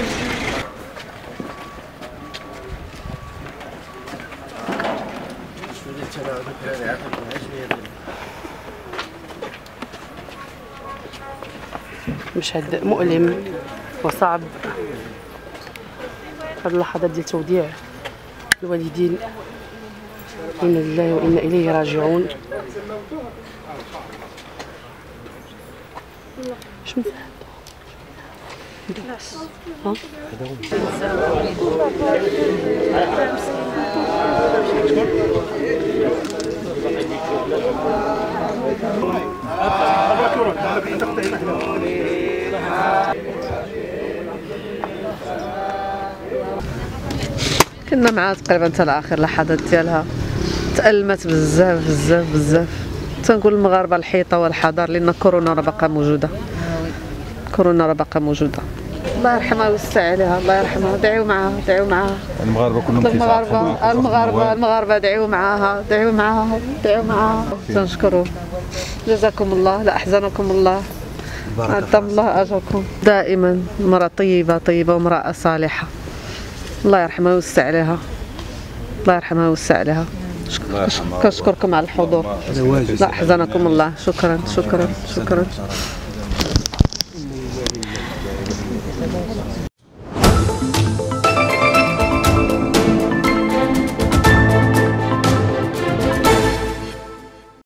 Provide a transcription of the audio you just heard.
مشهد مؤلم وصعب. هذه اللحظات ديال توديع الوالدين، إنا لله وإنا إليه راجعون. شنو كنا معها تقريبا حتى لاخر لحظات ديالها. تألمت بزاف بزاف بزاف. تنقول المغاربه الحيطه والحذر، لان كورونا راه باقا موجوده. كورونا راه باقا موجوده. الله يرحمها ويوسع عليها، الله يرحمها. دعيو معاها، دعيو معاها. المغاربه كلهم المغاربه دعيو معاها، دعيو معاها، دعيو معاها. تنشكروا، جزاكم الله، لا احزنكم الله، عظم الله اجركم. دائما مرأة طيبه طيبه ومرأة صالحه. الله يرحمها ويوسع عليها، الله يرحمها ويوسع عليها. كنشكركم على الحضور. لا احزنكم الله. شكرا شكرا شكرا.